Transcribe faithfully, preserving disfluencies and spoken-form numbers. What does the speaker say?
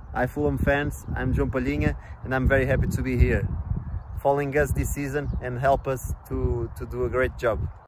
Hi Fulham fans, I'm João Palhinha and I'm very happy to be here, following us this season and help us to, to do a great job.